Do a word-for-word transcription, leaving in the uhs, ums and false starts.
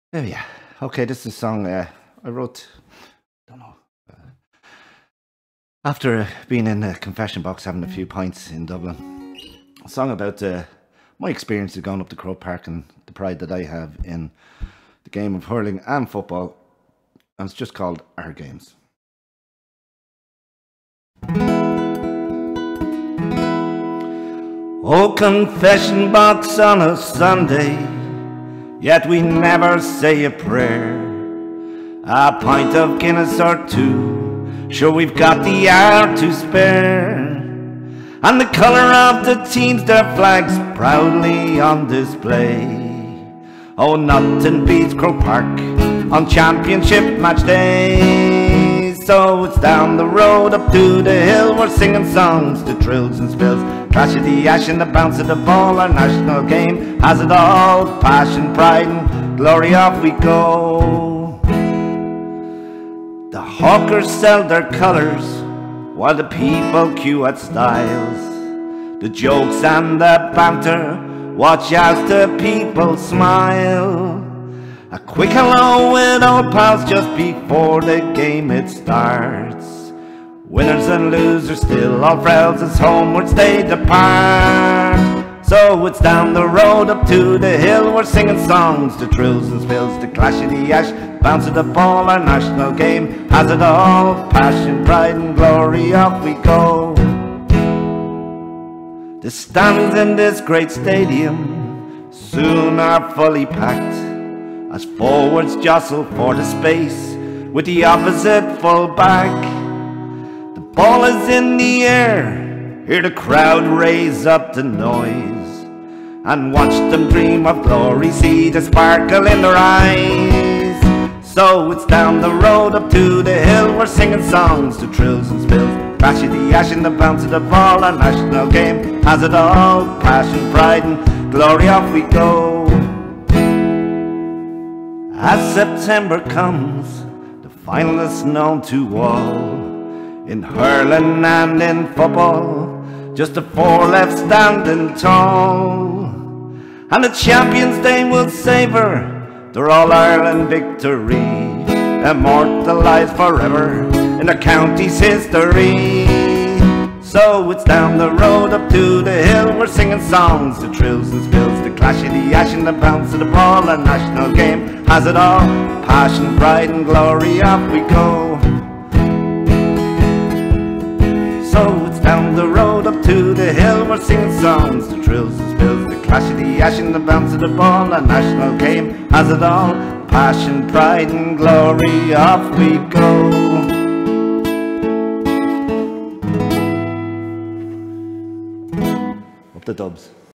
Oh yeah. Okay, this is a song uh, I wrote. Don't know. Uh, after uh, being in a confession box, having a few pints in Dublin, a song about uh, my experience of going up to Croke Park and the pride that I have in the game of hurling and football, and it's just called Our Games. Oh, confession box on a Sunday, yet we never say a prayer. A pint of Guinness or two, sure we've got the hour to spare. And the colour of the teams, their flags proudly on display. Oh, nothing beats Croke Park on championship match day. So it's down the road up to the hill, we're singing songs to trills and spills. Clash of the ash and the bounce of the ball, our national game has it all. Passion, pride and glory, off we go. The hawkers sell their colours while the people queue at stiles. The jokes and the banter, watch as the people smile. A quick hello with old pals just before the game it starts. Winners and losers still all friends as homewards they depart. So it's down the road up to the hill, we're singing songs to trills and spills. The clash of the ash, bounce of the ball, our national game has it all. Passion, pride and glory, off we go. The stands in this great stadium soon are fully packed, as forwards jostle for the space with the opposite full back. The ball is in the air, hear the crowd raise up the noise, and watch them dream of glory, see the sparkle in their eyes. So it's down the road up to the hill, we're singing songs to trills and spills. Crash of the ash and the bounce of the ball, our national game has it all. Passion, pride and glory, off we go. As September comes, the finalists known to all, in hurling and in football, just the four left standing tall. And the champions they will savour their All-Ireland victory, immortalised forever in the county's history. So it's down the road up to the hill, we're singing songs to trills and spills. The clash of the ash and the bounce of the ball, our national game has it all. Passion, pride and glory, off we go. So it's down the road up to the hill, we're singing songs to trills and spills. The clash of the ash and the bounce of the ball, our national game has it all. Passion, pride and glory, off we go. Up the dubs.